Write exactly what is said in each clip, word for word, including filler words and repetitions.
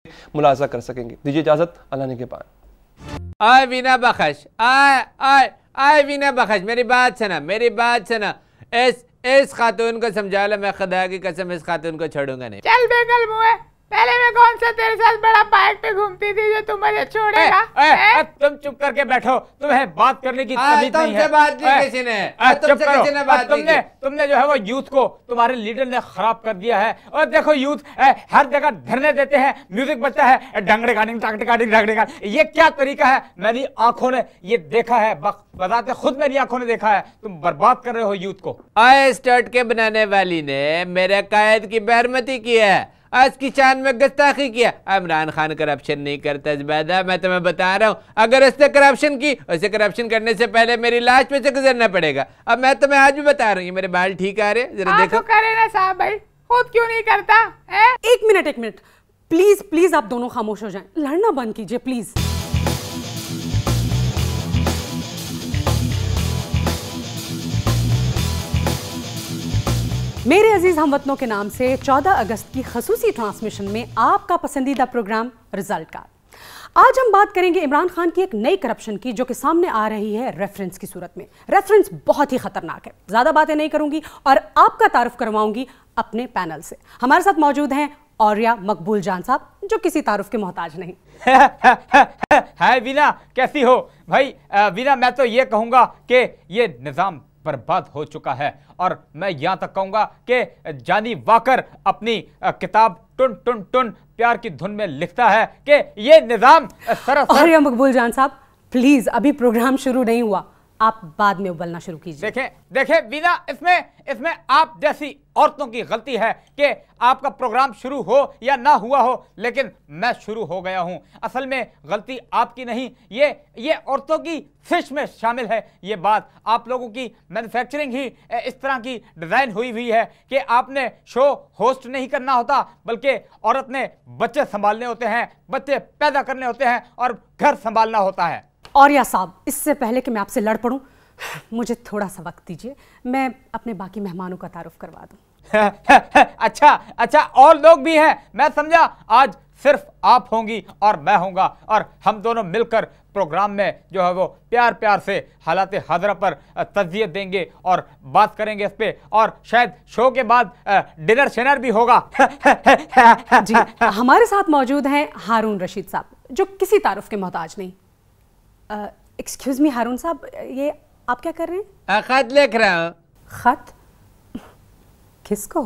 मुलाजा कर सकेंगे। दीजिए इजाजत, अल्लाह ने के पान। आए वीना बख्श, आए आए आए वीना बख्श, मेरी बात सुना, मेरी बात सुना। इस इस खातून को समझा लो, मैं खुदा की कसम इस खातून को छोड़ूंगा नहीं। चल बेकल मुए, पहले मैं कौन सा तेरे साथ बड़ा बाइक पे घूमती थी जो तुम मुझे छोड़ेगा? ए, ए, तुम चुप करके बैठो, तुम्हें बात करने की तमीज नहीं है। बात नहीं किसी ने, चुप करो। तुमने तुमने जो है वो यूथ को तुम्हारे लीडर ने खराब कर दिया है। और देखो यूथ हर जगह धरने देते हैं, म्यूजिक बजता है, डंगड़े गाड़ी टाकटे गाड़ी डंगड़े गाड़ी, ये क्या तरीका है? मेरी आंखों ने ये देखा है, बताते खुद मेरी आंखों ने देखा है। तुम बर्बाद कर रहे हो यूथ को। आए स्टार्ट के बनाने वाली ने मेरे कायद की बेरमती की है, आज की चांद में गुस्ताखी किया। इमरान खान करप्शन नहीं करता ज़ुबैदा, मैं तुम्हें बता रहा हूँ। अगर उसने करप्शन की, उसे करप्शन करने से पहले मेरी लाश पे से गुजरना पड़ेगा। अब मैं तुम्हें आज भी बता रहा हूँ, ये मेरे बाल ठीक आ रहे हैं, जरा देखो। तो करे ना साहब भाई, खुद क्यों नहीं करता है? एक मिनट एक मिनट प्लीज प्लीज, आप दोनों खामोश हो जाएं, लड़ना बंद कीजिए प्लीज। मेरे अजीज हमवतनों के नाम से चौदह अगस्त की खसूसी ट्रांसमिशन में आपका पसंदीदा प्रोग्राम रिजल्ट कार्ड। आज हम बात करेंगे इमरान खान की एक नई करप्शन की, जो कि सामने आ रही है रेफरेंस की सूरत में। रेफरेंस बहुत ही खतरनाक है। ज्यादा बातें नहीं करूंगी और आपका तारुफ करवाऊंगी अपने पैनल से। हमारे साथ मौजूद हैं औरिया मकबूल जान साहब, जो किसी तारुफ के मोहताज नहीं। हाय वीना, कैसी हो भाई? वीना, मैं तो ये कहूंगा कि ये निजाम बर्बाद हो चुका है, और मैं यहां तक कहूंगा कि जानी वाकर अपनी किताब टुन टुन टुन प्यार की धुन में लिखता है कि ये निजाम सरासर। और मकबूल जान साहब प्लीज, अभी प्रोग्राम शुरू नहीं हुआ, आप बाद में उबलना शुरू कीजिए। देखें देखें वीना, इसमें इसमें आप जैसी औरतों की गलती है कि आपका प्रोग्राम शुरू हो या ना हुआ हो, लेकिन मैं शुरू हो गया हूं। असल में गलती आपकी नहीं, ये ये औरतों की फिश में शामिल है। ये बात आप लोगों की मैन्युफैक्चरिंग ही इस तरह की डिजाइन हुई हुई है कि आपने शो होस्ट नहीं करना होता, बल्कि औरत ने बच्चे संभालने होते हैं, बच्चे पैदा करने होते हैं और घर संभालना होता है। औरिया साहब, इससे पहले कि मैं आपसे लड़ पड़ूं, मुझे थोड़ा सा वक्त दीजिए, मैं अपने बाकी मेहमानों का तारुफ करवा दूं। अच्छा अच्छा, और लोग भी हैं, मैं समझा आज सिर्फ आप होंगी और मैं होऊंगा, और हम दोनों मिलकर प्रोग्राम में जो है वो प्यार प्यार से हालात हाजरा पर तज़ियत देंगे और बात करेंगे इस पे, और शायद शो के बाद डिनर शिनर भी होगा। जी, हमारे साथ मौजूद हैं हारून रशीद साहब, जो किसी तारुफ के मोहताज नहीं। एक्सक्यूज मी हारून साहब, ये आप क्या कर रहे हैं? खत लिख रहा हूँ। खत? किसको?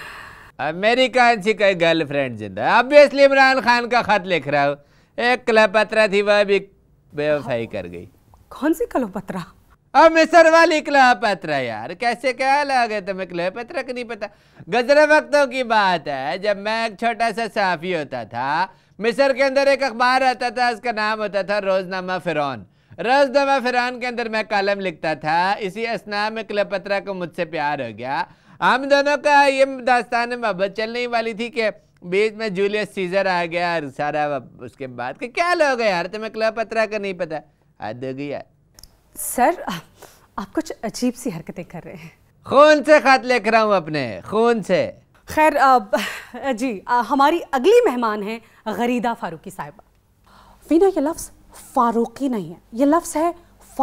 मेरी कौन सी कोई गर्लफ्रेंड जिंदा, ऑब्वियसली इमरान खान का खत लिख रहा हूँ। एक क्लेओपेत्रा थी, वह भी बेवफाई कर गई। कौन सी क्लेओपेत्रा? अब मिस्र वाली क्लेओपेत्रा यार, कैसे क्या लगे तुम्हें? क्लेओपेत्रा को नहीं पता? गुज़रे वक्तों की बात है, जब मैं एक छोटा सा सहाफ़ी होता था, मिस्र के अंदर एक अखबार आता था, उसका नाम होता था रोजनामा फिरौन। रोजनामा फिरौन के अंदर मैं कॉलम लिखता था। इसी असना में क्लेओपेत्रा को मुझसे प्यार हो गया। हम दोनों का ये दास्तान मोहब्बत चलने वाली थी कि बीच में जूलियस सीजर आ गया और सारा उसके बाद के क्या लोग यार, तुम्हें क्लेओपेत्रा का नहीं पता? हद हो गई यार। सर, आप कुछ अजीब सी हरकतें कर रहे हैं। खून से खत लिख रहा हूँ, अपने खून से। खैर जी, आ, हमारी अगली मेहमान है गरीदा फारूकी साहिबा। वीना, ये लफ्ज़ फारूकी नहीं है, ये लफ्ज़ है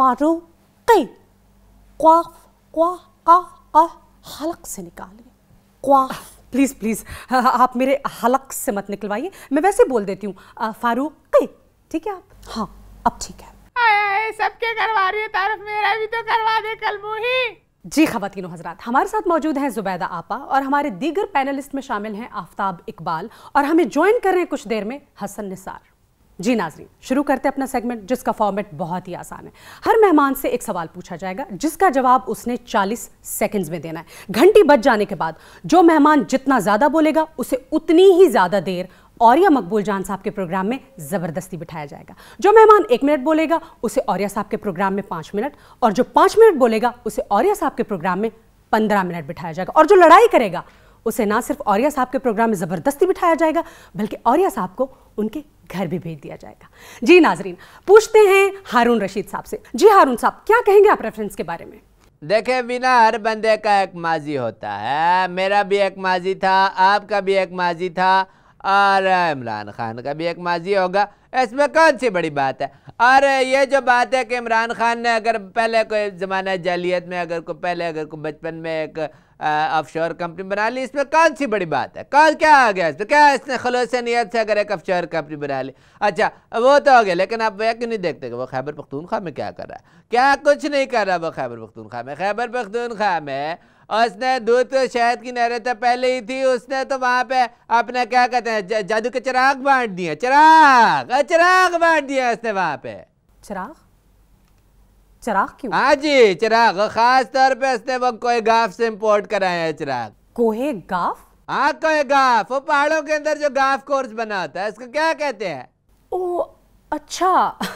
फारूकी। क्वाफ क्वा का का हलक से निकालिए, क्वाफ। प्लीज़ प्लीज़ आप मेरे हलक से मत निकलवाइए, मैं वैसे बोल देती हूँ फारूकी, ठीक है आप? हाँ, अब ठीक है। आए सबके करवा रही है तारुफ, मेरा भी तो करवा दे कल मुही। जी ख़वातीनो हज़रात, हमारे साथ मौजूद हैं ज़ुबैदा आपा, और हमारे दीगर पैनलिस्ट में शामिल हैं आफ्ताब इकबाल, और हमें ज्वाइन कर रहे हैं कुछ देर में हसन निसार। जी नाज़रीन, शुरू करते हैं अपना सेगमेंट, जिसका फॉर्मेट बहुत ही आसान है। हर मेहमान से एक सवाल पूछा जाएगा, जिसका जवाब उसने चालीस सेकंड्स में देना है। घंटी बज जाने के बाद जो मेहमान जितना ज़्यादा बोलेगा, उसे उतनी ही ज़्यादा देर औरिया मकबूल जान साहब के प्रोग्राम में ज़बरदस्ती बिठाया जाएगा। जो मेहमान एक मिनट बोलेगा, उसे औरिया साहब के प्रोग्राम में पाँच मिनट, और जो पाँच मिनट बोलेगा, उसे औरिया साहब के प्रोग्राम में पंद्रह मिनट बिठाया जाएगा। और जो लड़ाई करेगा, उसे ना सिर्फ औरिया साहब के प्रोग्राम में ज़बरदस्ती बिठाया जाएगा, बल्कि औरिया साहब को उनके घर भी भेज दिया जाएगा। जी नाजरीन, पूछते हैं हारून रशीद साहब से। जी हारून साहब, क्या कहेंगे आप रेफरेंस के बारे में? देखे बिना, हर बंदे का एक माजी होता है। मेरा भी एक माजी था, आपका भी एक माजी था, और इमरान खान का भी एक माजी होगा, इसमें कौन सी बड़ी बात है। और ये जो बात है कि इमरान खान ने अगर पहले कोई ज़माना जालियत में अगर को पहले अगर को बचपन में एक ऑफशोर कंपनी बना ली, इसमें कौन सी बड़ी बात है, कौन क्या आ गया इसमें, क्या इसने खलूस नियत से अगर एक ऑफशोर कंपनी बना ली, अच्छा वो तो हो गया। लेकिन आप वह क्यों नहीं देखते कि वो खैबर पख्तूनख्वा में क्या कर रहा है, क्या कुछ नहीं कर रहा वो खैबर पख्तूनख्वा में। खैबर पख्तूनख्वा में उसने दूध तो शहद की नहरें तो पहले ही थी, उसने तो वहाँ पे अपना क्या कहते हैं जादू के चिराग बांट दिए, चिराग चिराग बांट दिया उसने वहाँ पे। चिराग चिराग क्यों? हाँ जी चिराग, खास तौर पे उसने वो कोई गाफ से इम्पोर्ट कराया है चिराग। कोहे गाफ? हाँ कोई गाफ, वो पहाड़ों के अंदर जो गाफ कोर्स बना होता है इसको क्या कहते हैं? ओ अच्छा,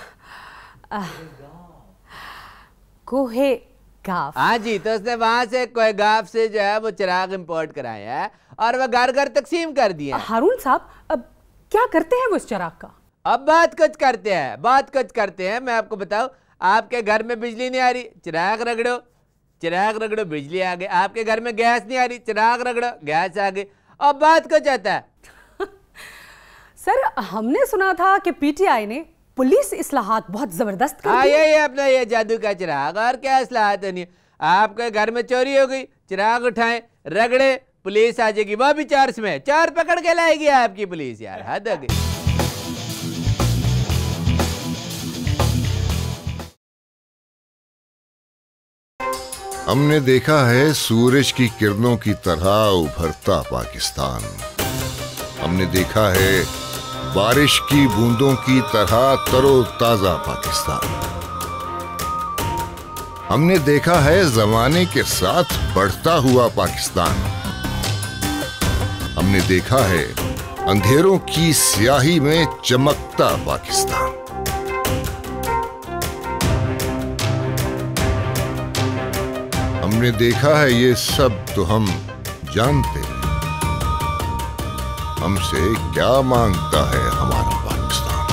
कोहे गाफ। हाँ जी, तो उसने वहां से कोई गाफ से जो है वो चिराग इंपोर्ट कराया है और वह घर घर तकसीम कर दिया। हारून साहब अब क्या करते हैं वो इस चिराग का? अब बहुत कुछ करते हैं, बहुत कुछ करते हैं। मैं आपको बताऊं, आपके घर में बिजली नहीं आ रही, चिराग रगड़ो, चिराग रगड़ो बिजली आ गई। आपके घर में गैस नहीं आ रही, चिराग रगड़ो गैस आ गई। अब बहुत कुछ आता है। सर हमने सुना था कि पीटीआई ने पुलिस इस्लाहात बहुत जबरदस्त कर हाँ यही अपना ये जादू का चिराग, और क्या इस्लाहात नहीं। आपके घर में चोरी हो गई, चिराग उठाएं रगड़े, पुलिस आ जाएगी, वो भी चार्ज में चार पकड़ के लाएगी आपकी पुलिस। यार हद हो गई। हमने देखा है सूरज की किरणों की तरह उभरता पाकिस्तान, हमने देखा है बारिश की बूंदों की तरह तरोताजा पाकिस्तान, हमने देखा है जमाने के साथ बढ़ता हुआ पाकिस्तान, हमने देखा है अंधेरों की स्याही में चमकता पाकिस्तान। हमने देखा है ये सब तो हम जानते हैं, हमसे क्या मांगता है हमारा Pakistan.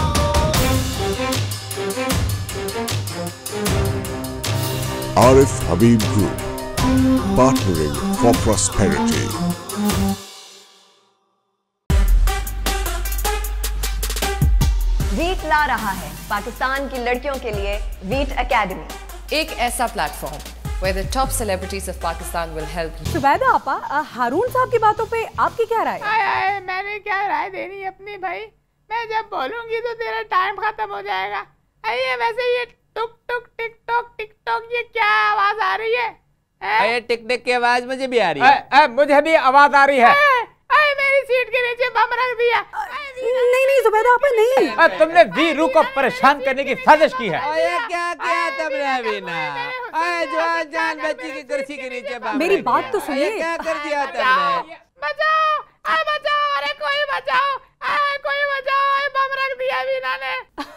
Arif Habib group, partnering for prosperity. Veet ला रहा है पाकिस्तान की लड़कियों के लिए वीट एकेडमी, एक ऐसा platform where the top celebrities of Pakistan will help you. Zubaida आपा, हारून साहब की बातों पे आपकी क्या राय? आए आए मैंने क्या राय देनी अपनी भाई, मैं जब बोलूंगी तो तेरा टाइम खत्म हो जाएगा। आइए वैसे ये टुक टुक टिक टॉक टिक टॉक ये क्या आवाज आ रही है? ये टिक टिक की आवाज मुझे भी आ रही है। ए, ए, मुझे भी आवाज आ रही है। आए मेरी सीट के नीचे बम रख दिया। नहीं नहीं जुबैदा आपा नहीं। ए, तुमने वीरू को परेशान करने की साजिश की है। ये क्या किया तुमने बीना? जवान जान बच्ची की कुर्सी के नीचे बम मेरी रख बात दिया। तो सुनिए। ये क्या कर दिया तुमने? बचाओ आए बचाओ, अरे कोई बचाओ, आए कोई बचाओ, आए बम रख दिया बीना ने।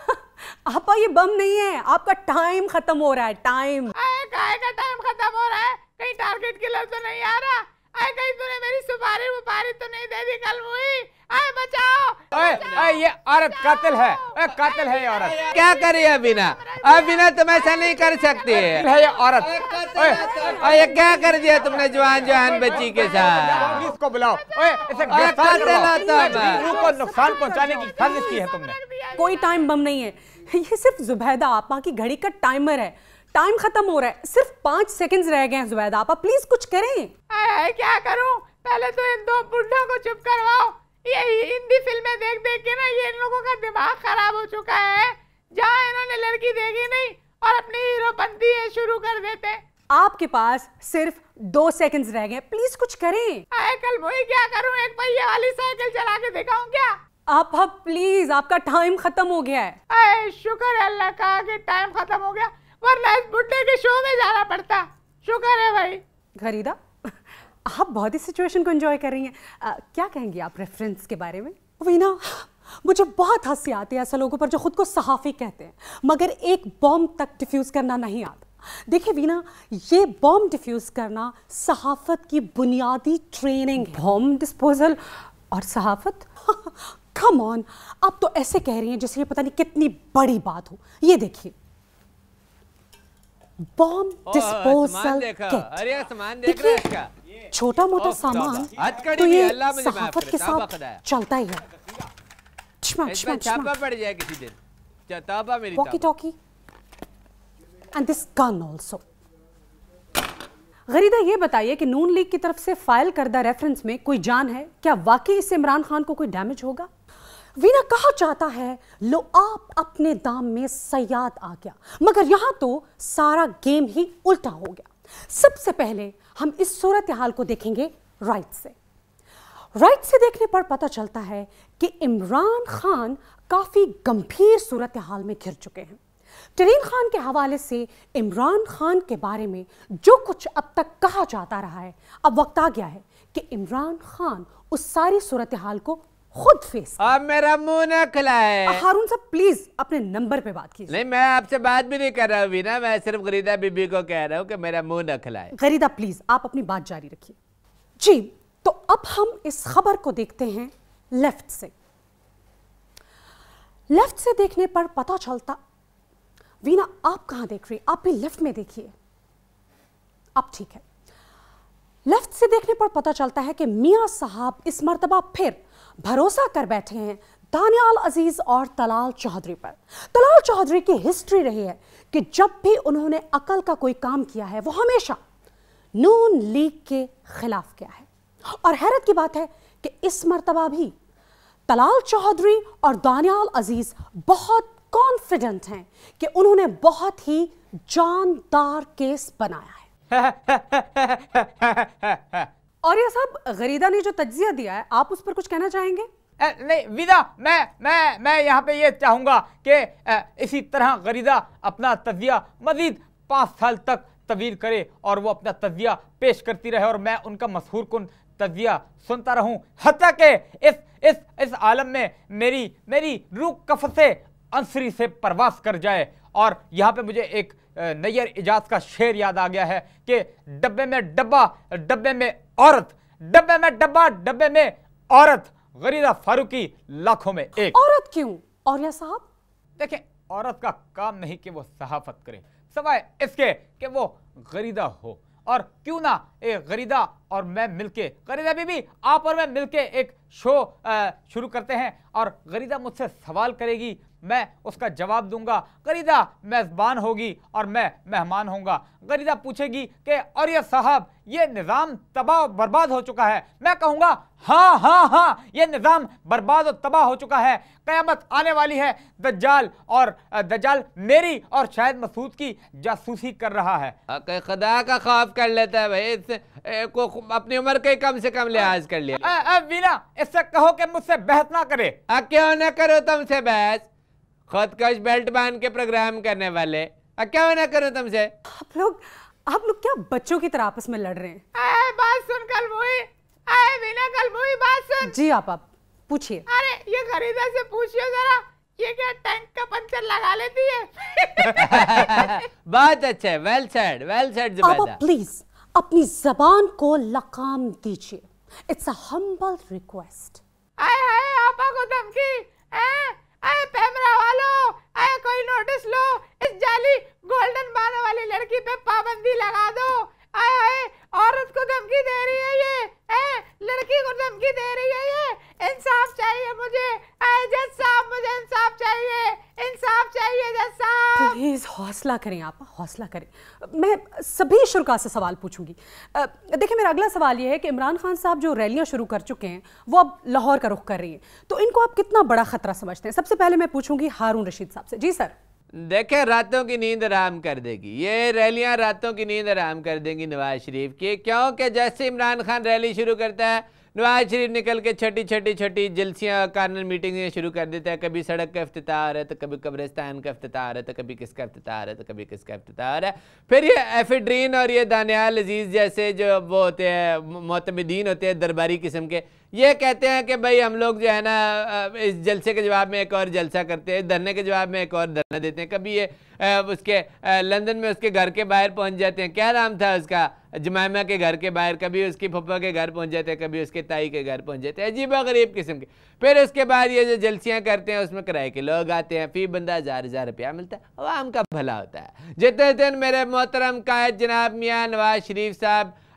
आपा ये बम नहीं है, आपका टाइम खत्म हो रहा है। टाइम आए काय का टाइम खत्म हो रहा है? कहीं टारगेट किलर तो नहीं आ रहा? आए कहीं तूने मेरी सुपारी वुपारी तो नहीं दे दी कल हुई? आए बचाओ, ओए, ओए, ये औरत कातिल है, ओए, कातिल है ये औरत। क्या कर रही है बीना? अब बीना तुम ऐसा नहीं कर सकती है ये औरत। ओए, और ये क्या कर दिया तुमने जवान जवान बच्ची के साथ? पुलिस को बुलाओ। ओए, इसे गिरफ्तार करो। वीरू को नुकसान पहुंचाने की साजिश की है तुमने। कोई टाइम बम नहीं है, ये सिर्फ जुबैदा आपा की घड़ी का टाइमर है। टाइम खत्म हो रहा है, सिर्फ पांच सेकंड्स रह गए हैं। जुबैदा आपा प्लीज कुछ करें। आए आए क्या करूं? पहले तो इन दो बुढ़ों को चुप करवाओ। ये हिंदी फिल्में देख देख के ना ये इन लोगों का दिमाग खराब हो चुका है। जहाँ इन्होंने लड़की देखी नहीं और अपनी हीरोपंती शुरू कर देते। आपके पास सिर्फ दो सेकंड्स रह गए, प्लीज कुछ करें। आए कल मुझे क्या करूं? एक पहिए वाली साइकिल चला के दिखाऊं क्या? आप आप प्लीज, आपका टाइम खत्म हो गया है। आए शुक्र है अल्लाह का कि टाइम खत्म हो गया, वरना इस बुड्ढे के शो में जाना पड़ता। शुक्र है भाई। खरीदा, आप बहुत ही सिचुएशन को एंजॉय कर रही हैं। आ, क्या कहेंगी आप रेफरेंस के बारे में? वीना, मुझे बहुत हंसी आती है ऐसे लोगों पर जो खुद को सहाफ़ी कहते हैं मगर एक बॉम्ब तक डिफ्यूज़ करना नहीं आता। देखिए वीना, ये बॉम्ब डिफ्यूज़ करना सहाफ़त की बुनियादी ट्रेनिंग है। बॉम्ब डिस्पोजल और सहाफ़त, कम ऑन, आप तो ऐसे कह रही हैं जैसे ये पता नहीं कितनी बड़ी बात हो। ये देखिए, बॉम्ब डिस्पोजल किट। अरे सामान देख रहा है इसका। छोटा मोटा सामान तो ये सहाफत के साथ चलता ही है। छापा पड़ जाए किसी दिन। चताबा मेरी walkie talkie and this gun also. गरीदा ये बताइए कि नून लीग की तरफ से फाइल करदा रेफरेंस में कोई जान है? क्या वाकई इससे इमरान खान को कोई डैमेज होगा? वीना कहा चाहता है लो आप अपने दाम में सयाद आ गया, मगर यहां तो सारा गेम ही उल्टा हो गया। सबसे पहले हम इस सूरत हाल को देखेंगे राइट से। राइट से देखने पर पता चलता है कि इमरान खान काफी गंभीर सूरत हाल में घिर चुके हैं। तरीन खान के हवाले से इमरान खान के बारे में जो कुछ अब तक कहा जाता रहा है, अब वक्त आ गया है कि इमरान खान उस सारी सूरत हाल को खुद फेस। अब मेरा मुंह न खुलाए। हारून साहब प्लीज अपने नंबर पे बात कीजिए। नहीं, मैं आपसे बात भी नहीं कर रहा हूँ ना, मैं सिर्फ गरीदा बीबी को कह रहा हूँ कि मेरा मुंह न खुलाए। गरीदा प्लीज आप अपनी बात जारी रखिए। जी, तो अब हम इस खबर को देखते हैं लेफ्ट से। लेफ्ट से देखने पर पता चलता, वीना आप कहां देख रही? आप भी लेफ्ट में देखिए। अब ठीक है। लेफ्ट से देखने पर पता चलता है कि मियां साहब इस मर्तबा फिर भरोसा कर बैठे हैं दानियाल अजीज और तलाल चौधरी पर। तलाल चौधरी की हिस्ट्री रही है कि जब भी उन्होंने अकल का कोई काम किया है वो हमेशा नून लीग के खिलाफ किया है। और हैरत की बात है कि इस मर्तबा भी तलाल चौधरी और दानियाल अजीज बहुत कॉन्फिडेंट हैं कि उन्होंने बहुत ही जानदार केस बनाया है। और ये सब गरीदा ने जो तज्जिया दिया है, आप उस पर कुछ कहना चाहेंगे? ए, नहीं विदा, मैं मैं मैं यहाँ पे ये चाहूंगा कि इसी तरह गरीदा अपना तज्जिया मजीद पाँच साल तक तवील करे और वो अपना तज्जिया पेश करती रहे और मैं उनका मशहूर कुन तज्जिया सुनता रहूं, हत्ता के इस इस इस आलम में मेरी मेरी रूह कफ़से अंसरी से परवास कर जाए। और यहाँ पे मुझे एक नैयर इजाज का शेर याद आ गया है कि डब्बे में डब्बा, डब्बे में औरत, डब्बे में डब्बा, डब्बे में औरत, गरीदा फारूकी लाखों में एक। औरत क्यों? और या साहब देखें, औरत का काम नहीं कि वो सहाफत करे, सवाए इसके कि वो गरीदा हो। और क्यों ना एक गरीदा और मैं मिलके, गरीदा बीबी आप और मैं मिलके एक शो शुरू करते हैं और गरीदा मुझसे सवाल करेगी, मैं उसका जवाब दूंगा। गरीदा मेज़बान होगी और मैं मेहमान होऊंगा। गरीदा पूछेगी कि और ये साहब ये निज़ाम तबाह बर्बाद हो चुका है, मैं कहूँगा हाँ हाँ हाँ ये निज़ाम बर्बाद और तबाह हो चुका है, क़यामत आने वाली है, दज्जाल और दज्जाल मेरी और शायद मसूद की जासूसी कर रहा है। खुदा का खौफ कर लेता है भाई, इससे को अपनी उम्र के कम से कम लिहाज कर लिया। आ, आ, वीना इससे कहो कि मुझसे बहस ना करे। आ, क्यों ना करो तुमसे बहस? खुदकश बेल्ट बांध के प्रोग्राम करने वाले, क्या ना करो तुमसे? आप लोग आप लोग क्या बच्चों की तरह आपस में लड़ रहे हैं? आए बात सुन कलमुई, आए बिना कलमुई बात सुन। जी आप आप पूछिए। अरे ये खरीदा से पूछिए जरा, ये क्या टैंक का पंचर लगा लेती है? बहुत अच्छा है, well said, well said Zubaida. आप प्लीज अपनी जबान को लगाम दीजिए, इट्स अ हम्बल रिक्वेस्ट। आए हाय आपा को धमकी, आए पैमरा वालों, आए कोई नोटिस लो, इस जाली गोल्डन बालों वाली लड़की पे पाबंदी लगा दो। आए हाय औरत को धमकी दे रही है ये, ए, लड़की को धमकी दे रही है ये। इंसाफ चाहिए मुझे, आए जज साहब मुझे इंसाफ चाहिए, इंसाफ चाहिए जज साहब। प्लीज हौसला करें आप, हौसला करें। मैं सभी शुरा से सवाल पूछूंगी। देखिए मेरा अगला सवाल ये है कि इमरान खान साहब जो रैलियां शुरू कर चुके हैं वो अब लाहौर का रुख कर रही हैं, तो इनको आप कितना बड़ा खतरा समझते हैं? सबसे पहले मैं पूछूंगी हारून रशीद साहब से। जी सर। देखे रातों की नींद आराम कर देगी ये रैलियां, रातों की नींद आराम कर देंगी नवाज शरीफ की, क्योंकि जैसे इमरान खान रैली शुरू करता है नवाज शरीफ निकल के छोटी छोटी छोटी जलसियाँ कार्नर मीटिंगें शुरू कर देता है। कभी सड़क का इफ्तिताह आ रहा है तो कभी कब्रिस्तान का इफ्तिताह आ रहा है तो कभी किसका इफ्तिताह आ रहा है तो कभी किसका इफ्तिताह आ रहा है। फिर ये एफिड्रीन और ये दानियाल अजीज जैसे जो वो होते हैं मोतमिदीन होते हैं दरबारी किस्म के, ये कहते हैं कि भाई हम लोग जो है ना इस जलसे के जवाब में एक और जलसा करते हैं, धरने के जवाब में एक और धरना देते हैं। कभी ये उसके लंदन में उसके घर के बाहर पहुंच जाते हैं, क्या नाम था उसका, जमाइमा के घर के बाहर, कभी उसकी फुफ्फा के घर पहुंच जाते हैं, कभी उसके ताई के घर पहुंच जाते हैं, अजीब गरीब किस्म के। फिर उसके बाद ये जो जलसियाँ करते हैं उसमें किराए के लोग आते हैं, फी बंदा हज़ार हज़ार रुपया मिलता है, आवाम का भला होता है। जितने दिन मेरे मोहतरम कायद जनाब मियाँ नवाज शरीफ साहब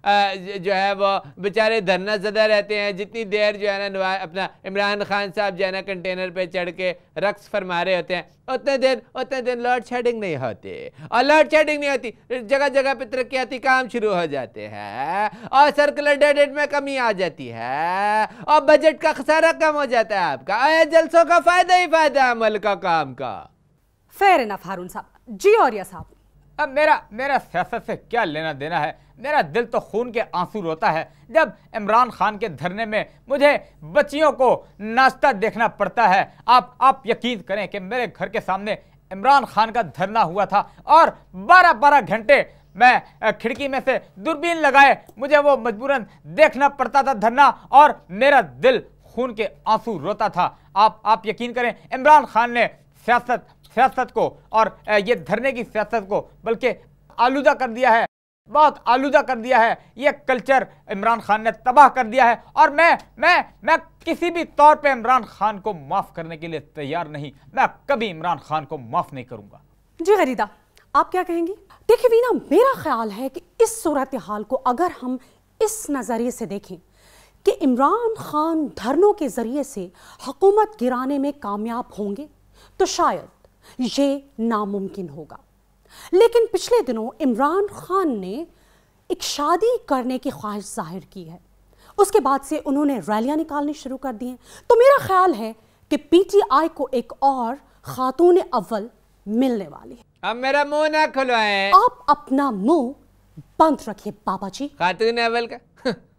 जो है वो बेचारे धरना ज़दा रहते हैं। जितनी देर जो है ना अपना इमरान खान साहब जो है ना कंटेनर पे चढ़ के रक्स फरमा रहे होते हैं, उतने दिन उतने दिन लोड शेडिंग नहीं होती, और लोड शेडिंग नहीं होती, जगह जगह पे तरक्याती काम शुरू हो जाते हैं, और सर्कुलर डेबिट में कमी आ जाती है, और बजट का खसारा कम हो जाता है आपका। आया जलसों का फायदा ही फायदा है अमल का काम का। फेयर इनफ हारून साहब। जी औरिया साहब। अब मेरा मेरा सियासत से क्या लेना देना है? मेरा दिल तो खून के आंसू रोता है जब इमरान खान के धरने में मुझे बच्चियों को नाचता देखना पड़ता है। आप आप यकीन करें कि मेरे घर के सामने इमरान खान का धरना हुआ था और बारह बारह घंटे मैं खिड़की में से दूरबीन लगाए मुझे वो मजबूरन देखना पड़ता था धरना, और मेरा दिल खून के आंसू रोता था। आप आप यकीन करें, इमरान खान ने सियासत सियासत को और ये धरने की सियासत को बल्कि आलूदा कर दिया है, बहुत आलूदा कर दिया है। ये कल्चर इमरान खान ने तबाह कर दिया है, और मैं मैं मैं किसी भी तौर पे इमरान खान को माफ करने के लिए तैयार नहीं। मैं कभी इमरान खान को माफ नहीं करूंगा। जी गरीदा, आप क्या कहेंगी? देखिए वीना, मेरा ख्याल है कि इस सूरत हाल को अगर हम इस नजरिए से देखें कि इमरान खान धरनों के जरिए से हुकूमत गिराने में कामयाब होंगे, तो शायद ये नामुमकिन होगा। लेकिन पिछले दिनों इमरान खान ने एक शादी करने की ख्वाहिश जाहिर की है, उसके बाद से उन्होंने रैलियां निकालनी शुरू कर दी हैं। तो मेरा ख्याल है कि पीटीआई को एक और खातून अव्वल मिलने वाली है। अब मेरा मुंह ना खुलवाएं। आप अपना मुंह बंद रखिए बाबा जी। खातून अव्वल का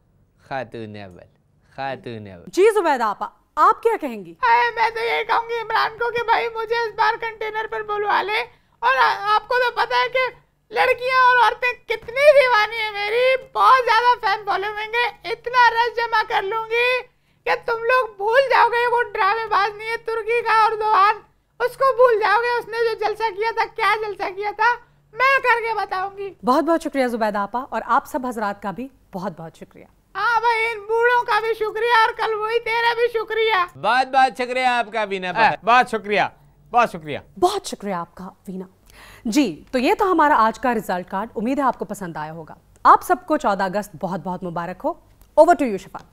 खातून अव्वल खातून अव्वल। जी जुबैदा आपा, आप क्या कहेंगी? आए, मैं तो ये कहूंगी इमरान को कि भाई मुझे इस बार कंटेनर पर बुलवा ले। और आ, आपको तो पता है कि लड़कियां और औरतें कितनी दीवानी है मेरी, बहुत ज्यादा फैन फॉलोइंग है। इतना रश जमा कर लूंगी कि तुम लोग भूल जाओगे वो ड्रामेबाज नहीं है तुर्की का और दोहान, उसको भूल जाओगे। उसने जो जलसा किया था, क्या जलसा किया था, मैं करके बताऊंगी। बहुत बहुत शुक्रिया जुबैदा आपा, और आप सब हजरात का भी बहुत बहुत शुक्रिया। हाँ भाई, इन बूढ़ों का भी शुक्रिया, और कल वही तेरा भी शुक्रिया। बहुत बहुत शुक्रिया आपका वीना, बहुत शुक्रिया बहुत शुक्रिया बहुत शुक्रिया आपका वीना जी। तो ये था हमारा आज का रिजल्ट कार्ड। उम्मीद है आपको पसंद आया होगा। आप सबको चौदह अगस्त बहुत बहुत मुबारक हो। ओवर टू यू शिफा।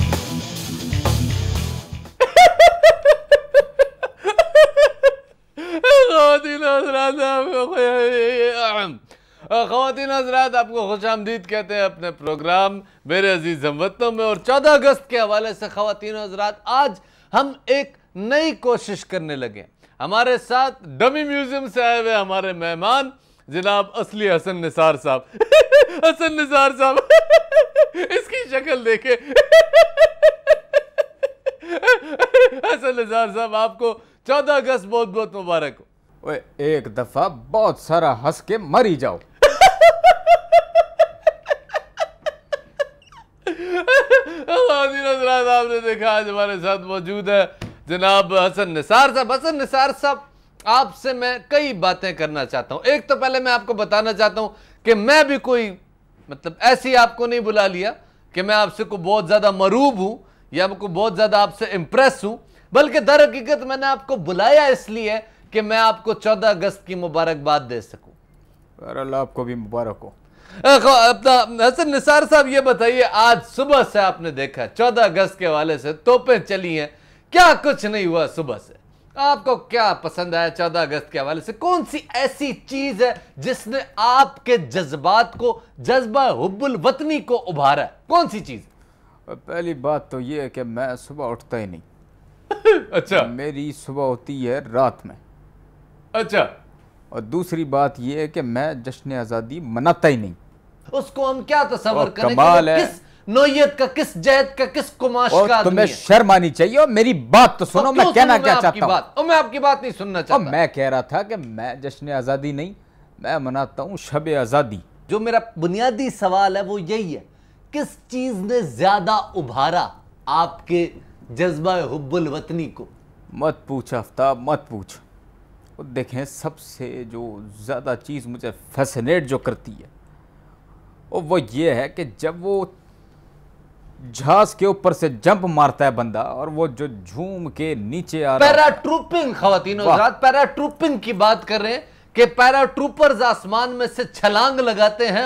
ख़वातीन हज़रात, आपको खुश आमदीद कहते हैं अपने प्रोग्राम मेरे अजीज हमवतनों में। और चौदह अगस्त के हवाले से ख़वातीन हज़रात, आज हम एक नई कोशिश करने लगे। हमारे साथ डमी म्यूजियम से आए हुए हमारे मेहमान जनाब असली हसन निसार साहब। हसन निसार साहब, इसकी शक्ल देखे। हसन निसार साहब, आपको चौदह अगस्त बहुत बहुत मुबारक हो। ओए, एक दफा बहुत सारा हंस के मर ही जाओ। आपने देखा आज हमारे साथ मौजूद है जनाब हसन निसार साहब। हसन निसार साहब, आपसे मैं कई बातें करना चाहता हूं। एक तो पहले मैं आपको बताना चाहता हूं कि मैं भी कोई मतलब ऐसी आपको नहीं बुला लिया कि मैं आपसे को बहुत ज्यादा मरूब हूं या को बहुत ज्यादा आपसे इंप्रेस हूं, बल्कि दर हकीकत मैंने आपको बुलाया इसलिए कि मैं आपको चौदह अगस्त की मुबारकबाद दे सकूं। अल्लाह आपको भी मुबारक हो। अपना हसन निसार साहब, ये बताइए, आज सुबह से आपने देखा चौदह अगस्त के हवाले से तोपें चली हैं, क्या कुछ नहीं हुआ सुबह से? आपको क्या पसंद आया चौदह अगस्त के हवाले से? कौन सी ऐसी चीज है जिसने आपके जज्बात को, जज्बा हुब्बुल वतनी को उभारा? कौन सी चीज? पहली बात तो ये है कि मैं सुबह उठता ही नहीं। अच्छा, मेरी सुबह होती है रात में। अच्छा, और दूसरी बात यह है कि मैं जश्न आज़ादी मनाता ही नहीं। उसको हम क्या तस्वर करें? कमाल है, किस नोयत का, किस जहद का, किस कुमाश का? तुम्हें शर्म आनी चाहिए। और मेरी बात तो सुनो, मैं कहना क्या चाहता हूँ। और मैं आपकी बात नहीं सुनना चाहता। मैं कह रहा था कि मैं जश्न आज़ादी नहीं, मैं मनाता हूँ शब आज़ादी। जो मेरा बुनियादी सवाल है वो यही है, किस चीज ने ज्यादा उभारा आपके जज्बा हुब्बुल वतनी को? मत पूछ आफ्ताब, मत पूछ। देखें, सबसे जो ज़्यादा चीज़ मुझे फैसिनेट जो करती है और वो ये है कि जब वो जहाज के ऊपर से जंप मारता है बंदा और वो जो झूम के नीचे आ रहा है। पैराट्रूपिंग, ख़वातीन और हज़रात, पैराट्रूपिंग की बात कर रहे हैं कि पैराट्रूपर्स आसमान में से छलांग लगाते हैं और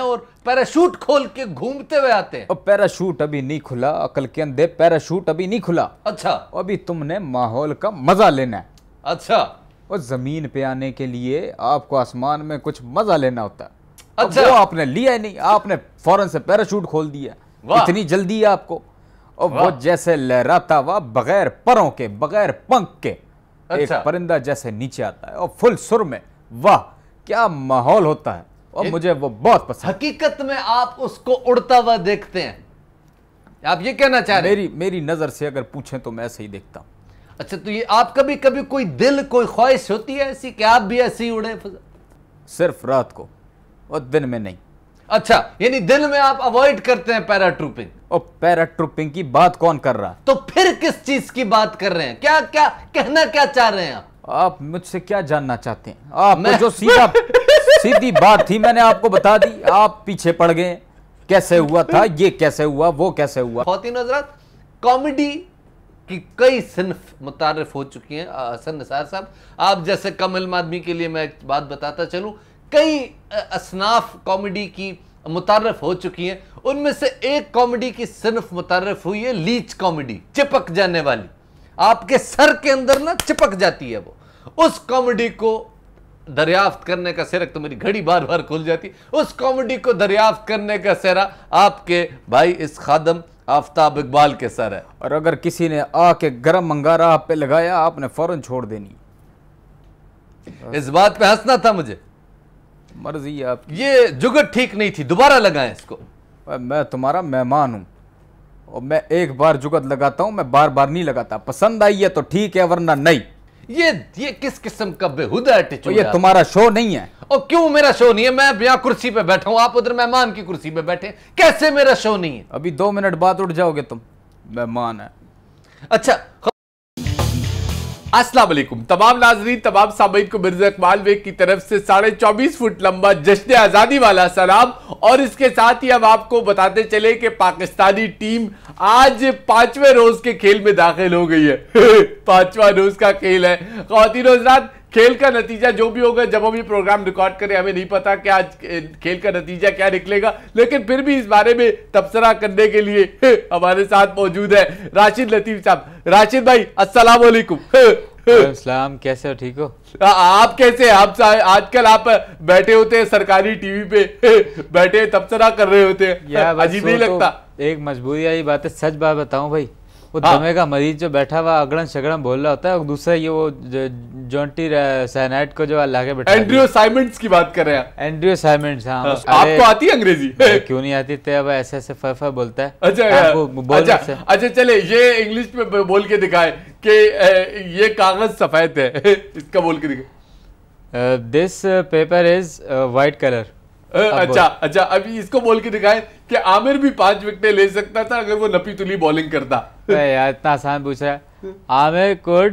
पैराशूट खोल के घूमते हुए आते हैं। और पैराशूट अभी नहीं खुला, अकल के अंधे, पैराशूट अभी नहीं खुला। अच्छा, अभी तुमने माहौल का मजा लेना है। अच्छा, और जमीन पे आने के लिए आपको आसमान में कुछ मजा लेना होता है। अच्छा, वो आपने लिया ही नहीं, आपने फौरन से पैराशूट खोल दिया। इतनी जल्दी है आपको। और वो जैसे लहराता हुआ बगैर परों के, बगैर पंख के, अच्छा, एक परिंदा जैसे नीचे आता है और फुल सुर में, वाह क्या माहौल होता है। और मुझे वो बहुत पसंद। हकीकत में आप उसको उड़ता हुआ देखते हैं, आप ये कहना चाह रहे हैं? मेरी मेरी नजर से अगर पूछें तो मैं ऐसे ही देखता हूं। अच्छा, तो ये आप कभी कभी कोई दिल, कोई ख्वाहिश होती है ऐसी कि आप भी ऐसे ही उड़े? सिर्फ रात को और दिन में नहीं। अच्छा, यानी दिन में आप अवॉइड करते हैं पैराट्रूपिंग? और पैराट्रूपिंग की बात कौन कर रहा है? तो फिर किस चीज की बात कर रहे हैं? क्या क्या कहना क्या चाह रहे हैं आप? आप मुझसे क्या जानना चाहते हैं? आप जो सीधा सीधी बात थी मैंने आपको बता दी, आप पीछे पड़ गए। कैसे हुआ था, ये कैसे हुआ, वो कैसे हुआ। ख्वातीन हज़रात, कॉमेडी की कई सिन्फ मुतारिफ हो चुकी हैं। हसन निसार साहब, आप जैसे कम इल्म आदमी के लिए मैं एक बात बताता चलूं, कई असनाफ कॉमेडी की मुतारिफ हो चुकी हैं। उनमें से एक कॉमेडी की सिन्फ मुतारिफ हुई है लीच कॉमेडी, चिपक जाने वाली, आपके सर के अंदर ना चिपक जाती है वो। उस कॉमेडी को दरियाफ्त करने का सेरा, तो मेरी घड़ी बार बार खुल जाती, उस कॉमेडी को दरियाफ्त करने का सेरा आपके भाई इस खादम आफ्ताब इकबाल के सर है। और अगर किसी ने आके गरम अंगारा आप पे लगाया, आपने फौरन छोड़ देनी। इस बात पे हंसना था मुझे, मर्जी आप। ये जुगत ठीक नहीं थी, दोबारा लगाएं इसको। मैं तुम्हारा मेहमान हूं और मैं एक बार जुगत लगाता हूं, मैं बार बार नहीं लगाता। पसंद आई है तो ठीक है, वरना नहीं। ये ये किस किस्म का बेहुदा एटीट्यूड है? ये तुम्हारा शो नहीं है। और क्यों मेरा शो नहीं है? मैं यहाँ कुर्सी पे बैठा हूं, आप उधर मेहमान की कुर्सी पे बैठे, कैसे मेरा शो नहीं है? अभी दो मिनट बाद उठ जाओगे तुम, मेहमान है। अच्छा, अस्सलाम वालेकुम तमाम नाजरीन, तमाम सामीन को मिर्जा इकबाल बेग की तरफ से साढ़े चौबीस फुट लंबा जश्न आज़ादी वाला सलाम। और इसके साथ ही अब आपको बताते चले कि पाकिस्तानी टीम आज पांचवें रोज के खेल में दाखिल हो गई है। पांचवा रोज का खेल है। ख्वातीन और हज़रात, खेल का नतीजा जो भी होगा, जब हम ये प्रोग्राम रिकॉर्ड करें, हमें नहीं पता कि आज खेल का नतीजा क्या निकलेगा, लेकिन फिर भी इस बारे में तबसरा करने के लिए हमारे साथ मौजूद है राशिद लतीफ साहब। राशिद भाई अस्सलाम वालेकुम। अस्सलाम, कैसे हो? ठीक हो? आ, आप कैसे? आप आजकल आप बैठे होते हैं सरकारी टीवी पे, बैठे तबसरा कर रहे होते हैं, अजीब नहीं लगता? तो एक मजबूरी वाली बात है, सच बात बताऊं भाई, वो हाँ। दमे का मरीज जो बैठा हुआ अगड़न शगड़न बोल रहा होता है, और दूसरा ये वो जॉन्टी साइनाइड को जो लाके बैठा, एंड्रयू साइमंड्स की बात कर रहे हैं। एंड्रयू साइमंड्स, हाँ, हाँ। आपको आती है अंग्रेजी? क्यों नहीं आती? तो अब ऐसे ऐसे फर बोलता है। अच्छा अच्छा अच्छा, चले ये इंग्लिश में बोल के दिखाए कि ये कागज सफेद है, इसका बोल के दिखाए। This paper is white colour. अच्छा अच्छा, अभी इसको बोल के दिखाएं कि आमिर भी पांच विकेटें ले सकता था अगर वो नपी तुली बॉलिंग करता। यार इतना आसान पूछ रहा है। Aamir could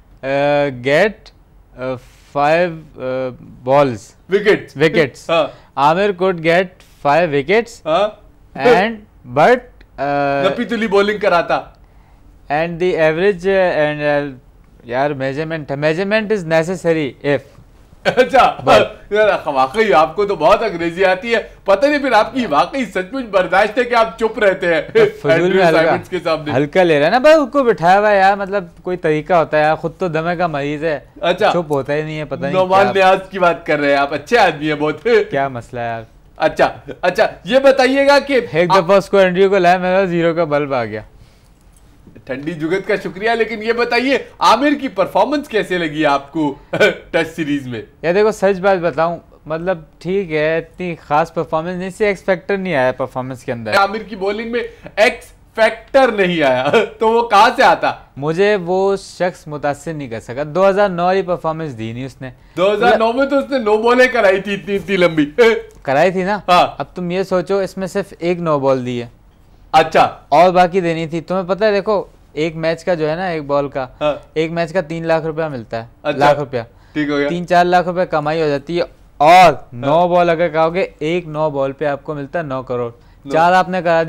get five balls, wickets wickets Aamir could get five wickets and but नपी तुली बॉलिंग कराता। एंड द एवरेज एंड यार measurement measurement is necessary if. अच्छा, वाकई आपको तो बहुत अंग्रेजी आती है, पता नहीं फिर आपकी वाकई सचमुच बर्दाश्त है कि आप चुप रहते हैं के सामने। हल्का ले रहा है ना भाई, उसको बिठाया हुआ यार, मतलब कोई तरीका होता है यार, खुद तो दमे का मरीज है। अच्छा, चुप होता ही नहीं है, पता नहीं नौमान न्याज की बात कर रहे हैं आप, अच्छे आदमी है बहुत। क्या मसला है यार? अच्छा अच्छा, ये बताइएगा कि एक दफा उसको एंड्रयू को लाया, मेरा जीरो का बल्ब आ गया। ठंडी जुगत का शुक्रिया, लेकिन ये बताइए आमिर की परफॉर्मेंस कैसे लगी आपको टेस्ट सीरीज में? यार देखो सच बात बताऊं, मतलब ठीक है, इतनी खास परफॉर्मेंस नहीं, से एक्स फैक्टर नहीं आया परफॉर्मेंस के अंदर। आमिर की बॉलिंग में एक्स फैक्टर नहीं आया तो वो कहां से आता? मुझे वो शख्स मुतासिर नहीं कर सका। दो हज़ार नौ वाली परफॉर्मेंस दी नहीं उसने। दो हज़ार नौ में तो उसने नो बॉलें कराई थी, इतनी इतनी लंबी कराई थी ना। हाँ। अब तुम ये सोचो, इसमें सिर्फ एक नो बॉल दी है। अच्छा, और बाकी देनी थी। तुम्हें पता है, देखो एक मैच का जो है ना, एक बॉल का, हाँ। एक मैच का तीन लाख रुपया मिलता है। अच्छा, लाख रुपया, ठीक हो गया, तीन चार लाख रुपया कमाई हो जाती है। और हाँ। नौ बॉल अगर कहोगे, एक नौ बॉल पे आपको मिलता है नौ करोड़। चार आपने करा दी,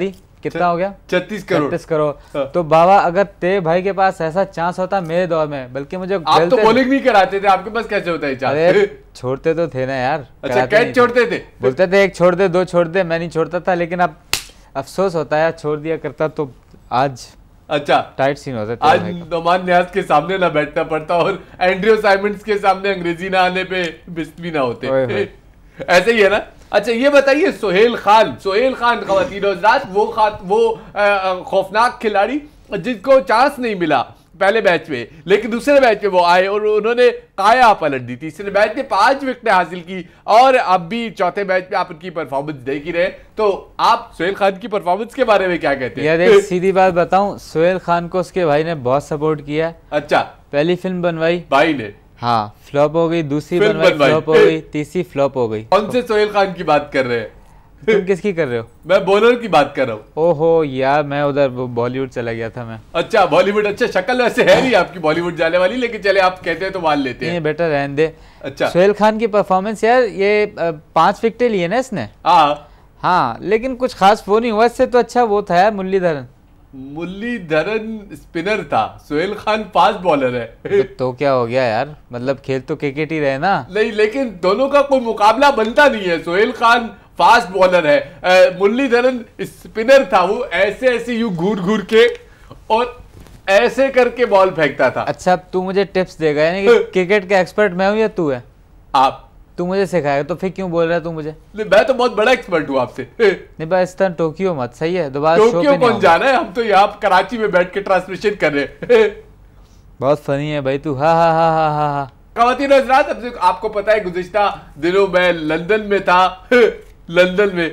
कितना हो गया? छत्तीस करोड़ छत्तीस करोड़। तो बाबा अगर तेरे भाई के पास ऐसा चांस होता मेरे दौर में, बल्कि मुझे आप तो बॉलिंग नहीं कराते थे, आपके पास कैसे होता है चांस? अरे छोड़ते तो थे ना यार। अच्छा कैच छोड़ते थे? बोलते थे एक छोड़ दे दो छोड़ दे, मैं नहीं छोड़ता था, लेकिन अब अफसोस होता है छोड़ दिया करता तो आज अच्छा टाइट सीन होता था। आज नोमान नियाज के सामने ना बैठना पड़ता और एंड्रयू साइमंड्स के सामने अंग्रेजी ना आने पे बिस्त भी ना होते। ऐसे ही है ना। अच्छा ये बताइए सोहेल खान, सोहेल खान ख्वातीन और हज़रात, वो खात वो खौफनाक खिलाड़ी जिसको चांस नहीं मिला पहले मैच में, लेकिन दूसरे मैच में वो आए और उन्होंने काया पलट दी। तीसरे मैच में पांच विकेटें हासिल की और अब भी चौथे मैच में आप उनकी परफॉर्मेंस देख ही रहे। तो आप सोहेल खान की परफॉर्मेंस के बारे में क्या कहते हैं? यार एक सीधी बात बताऊं, सोहेल खान को उसके भाई ने बहुत सपोर्ट किया। अच्छा पहली फिल्म बनवाई भाई ने, हाँ फ्लॉप हो गई, दूसरी बनवाई फ्लॉप हो गई, तीसरी फ्लॉप हो गई। कौन से सोहेल खान की बात कर रहे हैं? तुम किसकी कर रहे हो? मैं बॉलर की बात कर रहा हूँ। ओहो यार मैं उधर बॉलीवुड चला गया था मैं। अच्छा बॉलीवुड, अच्छा शक्ल वैसे है नहीं आपकी बॉलीवुड जाने वाली, लेकिन चले आप कहते हैं तो मान लेते हैं। बेटर रहने दे। अच्छा सोहेल खान की परफॉर्मेंस यार, ये पांच विकेटें लिए ना इसने। हाँ हाँ लेकिन कुछ खास वो नहीं हुआ, इससे तो अच्छा वो था यार मुरलीधरन। मुरलीधरन स्पिनर था, सोहेल खान फास्ट बॉलर है। तो, तो क्या हो गया यार, मतलब खेल तो क्रिकेट ही रहे ना। नहीं लेकिन दोनों का कोई मुकाबला बनता नहीं है। सोहेल खान फास्ट बॉलर है, मुरलीधरन स्पिनर था, वो ऐसे ऐसे यू घूर घूर के और ऐसे करके बॉल फेंकता था। अच्छा तू मुझे टिप्स देगा, यानी कि क्रिकेट का एक्सपर्ट मैं हूं या तू है? आप। तू मुझे सिखाएगा तो फिर क्यों बोल रहा है तू मुझे? मैं तो बहुत बड़ा एक्सपर्ट हूँ आपसे। नहीं भाई इस तरह टोक्यो मत, सही है दोबारा शो पे टोक्यो कौन जाना है, हम तो यहाँ कराची में बैठ के ट्रांसमिशन कर रहे हैं। बहुत फनी है भाई तू, हा हा हा हा हा हा। ख्वातीन और हज़रात, अब से आपको पता है गुज़िश्ता दिनों में लंदन में था। लंदन में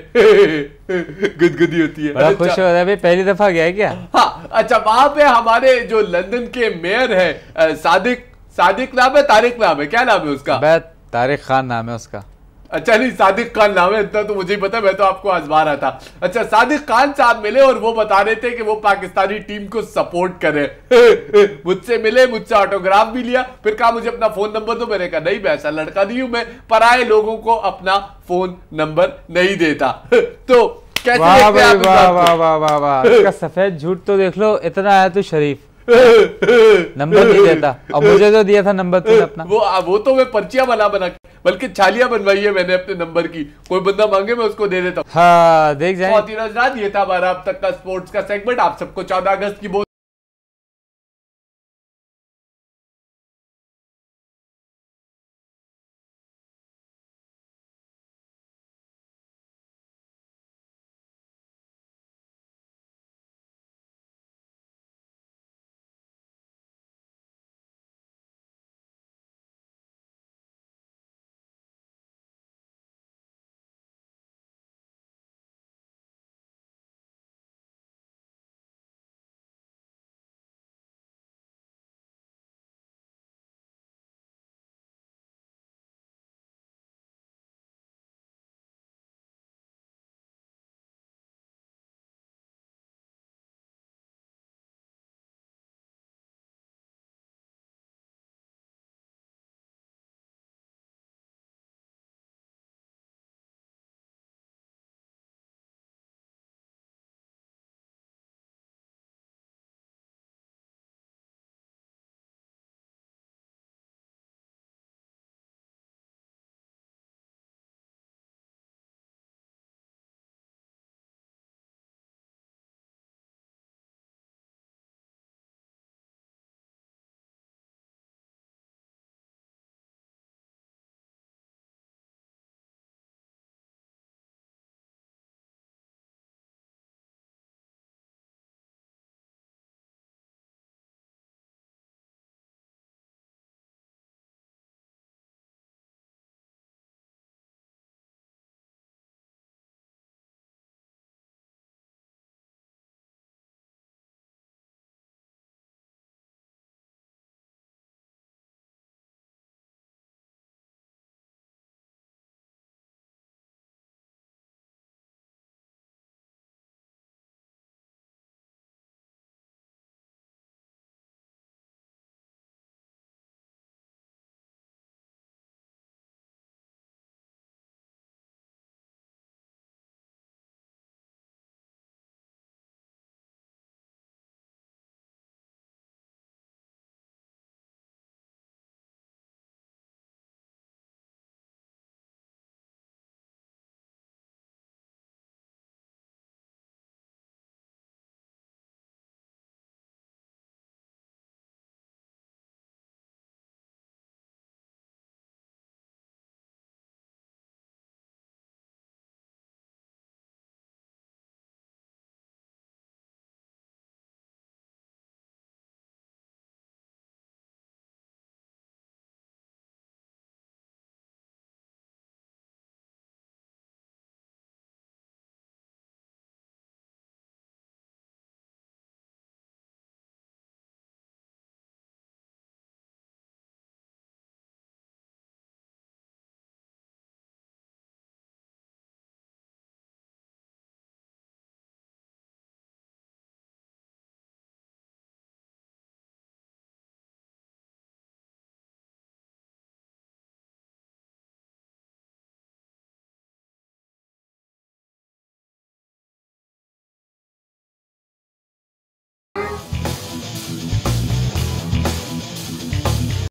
गुदगुदी होती है। बड़ा अच्छा। खुश हो रहा है भाई, पहली दफा गया है क्या? हाँ अच्छा, वहां पे हमारे जो लंदन के मेयर है सादिक, सादिक नाम है, तारिक नाम है, क्या नाम है उसका? तारिक खान नाम है उसका। अच्छा नहीं सादिक खान नाम है, इतना तो मुझे ही पता, मैं तो आपको आजमा रहा था। अच्छा सादिक खान साहब मिले और वो बता रहे थे कि वो पाकिस्तानी टीम को सपोर्ट करे। मुझसे मिले, मुझसे ऑटोग्राफ भी लिया, फिर कहा मुझे अपना फोन नंबर दो। मैंने कहा नहीं मैं ऐसा लड़का नहीं हूं, मैं पराए लोगों को अपना फोन नंबर नहीं देता। तो कैसे वाह वाह वाह वाह वाह वाह, इसका सफेद झूठ तो देख लो, इतना आया तू शरीफ। नंबर नहीं देता, और मुझे तो दिया था नंबर तूने अपना। वो वो तो मैं पर्चियां बना बना बल्कि छालियां बनवाई है मैंने अपने नंबर की, कोई बंदा मांगे मैं उसको दे देता हूँ। हाँ देख जाए। ये था हमारा अब तक का स्पोर्ट्स का सेगमेंट। आप सबको चौदह अगस्त की बहुत